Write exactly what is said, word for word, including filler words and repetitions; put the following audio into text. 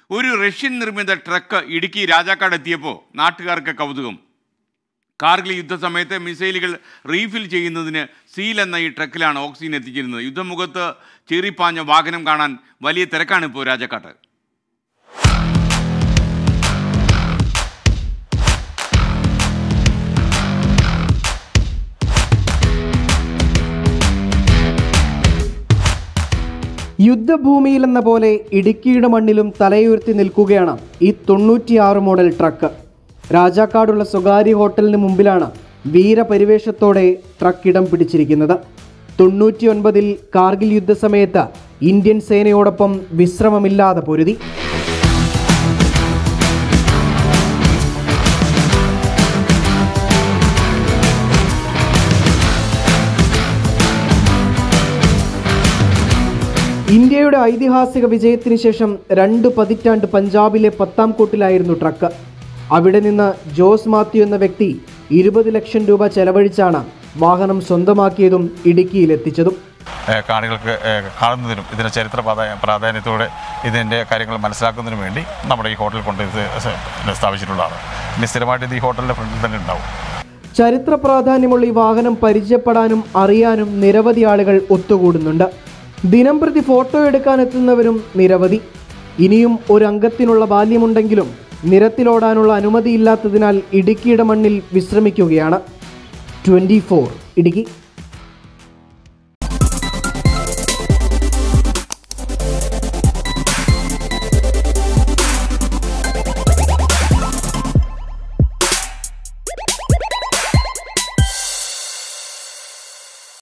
ഒരു റഷ്യൻ നിർമ്മിത ട്രക്ക് ഇടുക്കി രാജാക്കാട് എത്തിയപ്പോൾ നാട്ടുകാർക്ക് കൗതുകം. കാർഗിൽ യുദ്ധസമയത്ത് മിസൈലുകൾ റീഫിൽ ചെയ്യുന്നതിന് സീൽ എന്ന ഈ ട്രക്കിലാണ് ഓക്സിജൻ എത്തിച്ചിരുന്നത്. യുദ്ധമുഖത്ത് ചീറിപ്പാഞ്ഞ വാഹനം കാണാൻ വലിയ തിരക്കാണ് ഇപ്പോൾ രാജാക്കാട്ട്. യുദ്ധഭൂമിയിലെന്ന പോലെ ഇടുക്കിയുടെ മണ്ണിലും തലയുയർത്തി നിൽക്കുകയാണ് ഈ തൊണ്ണൂറ്റിയാറ് മോഡൽ ട്രക്ക്. രാജാക്കാടുള്ള സ്വകാര്യ ഹോട്ടലിന് മുമ്പിലാണ് വീരപരിവേഷത്തോടെ ട്രക്ക് ഇടം പിടിച്ചിരിക്കുന്നത്. തൊണ്ണൂറ്റി ഒൻപതിൽ കാർഗിൽ യുദ്ധസമയത്ത് ഇന്ത്യൻ സേനയോടൊപ്പം വിശ്രമമില്ലാതെ പൊരുതി. ഇന്ത്യയുടെ ഐതിഹാസിക വിജയത്തിന് ശേഷം രണ്ട് പതിറ്റാണ്ട് പഞ്ചാബിലെ പത്താംകോട്ടിലായിരുന്നു ട്രക്ക്. അവിടെ നിന്ന് ജോസ് മാത്യു എന്ന വ്യക്തി ഇരുപത് ലക്ഷം രൂപ ചെലവഴിച്ചാണ് വാഹനം സ്വന്തമാക്കിയതും ഇടുക്കിയിലെത്തിച്ചതും. കാണികൾക്ക് കാണുന്നതിനും ഇതിൻ്റെ ചരിത്ര പ്രാധാന്യത്തോടെ ഇതിൻ്റെ കാര്യങ്ങൾ മനസ്സിലാക്കുന്നതിനും വേണ്ടി നമ്മുടെ ഈ ഹോട്ടലിൽ കൊണ്ട് ഇത് സ്ഥാപിച്ചിട്ടുള്ളതാണ്. ഇനി സ്ഥിരമായിട്ട് ഇത് ഈ ഹോട്ടലിൻ്റെ ഫ്രണ്ടിൽ തന്നെ ഉണ്ടാവും. ചരിത്ര പ്രാധാന്യമുള്ള ഈ വാഹനം പരിചയപ്പെടാനും അറിയാനും നിരവധി ആളുകൾ ഒത്തുകൂടുന്നുണ്ട്. ദിനം പ്രതി ഫോട്ടോ എടുക്കാനെത്തുന്നവരും നിരവധി. ഇനിയും ഒരു അംഗത്തിനുള്ള ബാല്യമുണ്ടെങ്കിലും നിരത്തിലോടാനുള്ള അനുമതിയില്ലാത്തതിനാൽ ഇടുക്കിയുടെ മണ്ണിൽ വിശ്രമിക്കുകയാണ്. Twenty four Idukki.